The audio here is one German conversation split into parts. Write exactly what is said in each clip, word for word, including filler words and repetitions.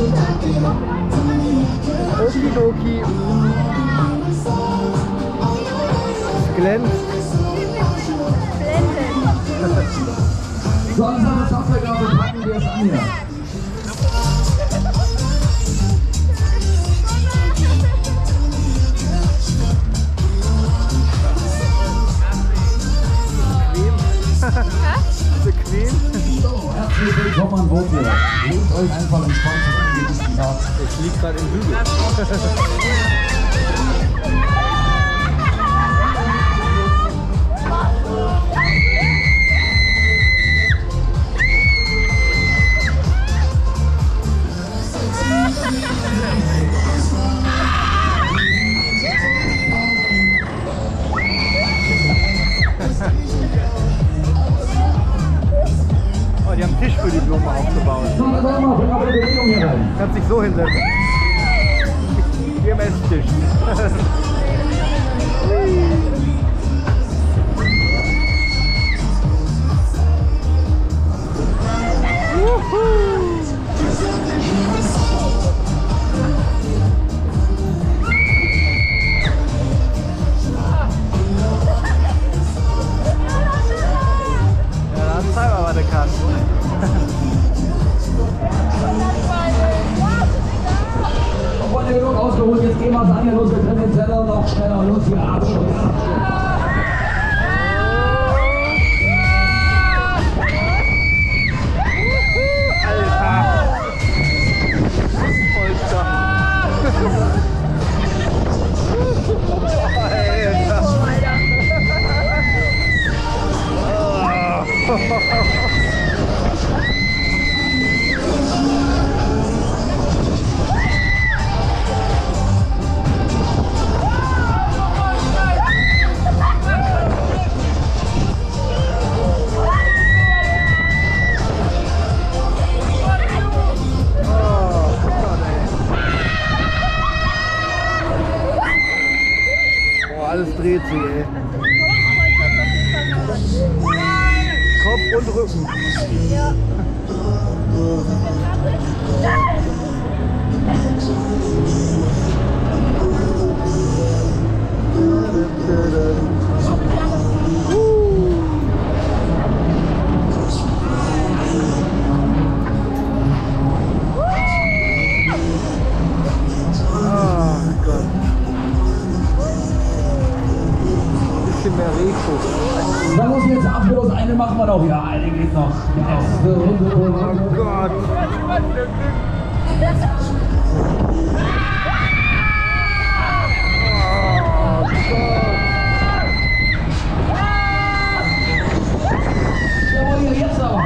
Okidoki. Es glänzt. So, unsere Softwaregabe packen wir es an hier. Bequem. So, herzlich willkommen an Bord hier. Lehnt euch einfach entspannt zurück. Ich liege gerade im Hügel. Oh, die haben einen Tisch für die Blumen aufgebaut. So, dann machen wir mal eine Bewegung hier rein. Du kannst dich so hinsetzen. Wie am Esstisch. Ja, da zeig mal, was du kannst. Freunde, genug ausgeholt, jetzt gehen wir es an hier los, wir können den Teller noch schneller los hier abschließen. Alles dreht sich, ey. Kopf und Rücken. Ja. Da muss jetzt ablos, eine machen wir noch. Ja, eine geht noch. Die erste Runde. Oh Gott. Jawohl, jetzt aber.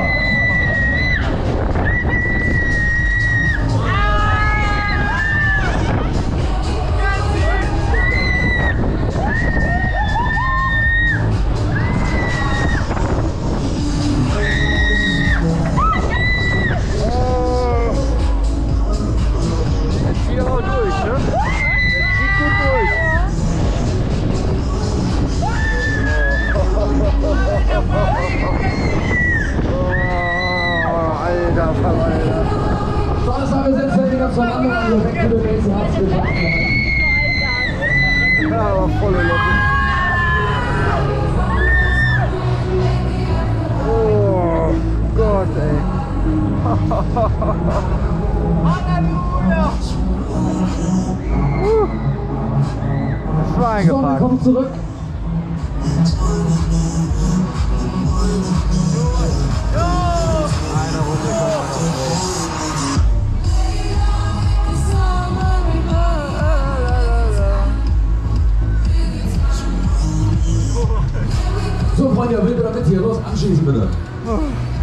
Ja, aber volle Lotte. Oh Gott, ey. Das war eingepackt. Komm zurück. Eine Runde kommen wir noch. So, Freunde, wild oder mit hier? Los, anschließen bitte. Oh.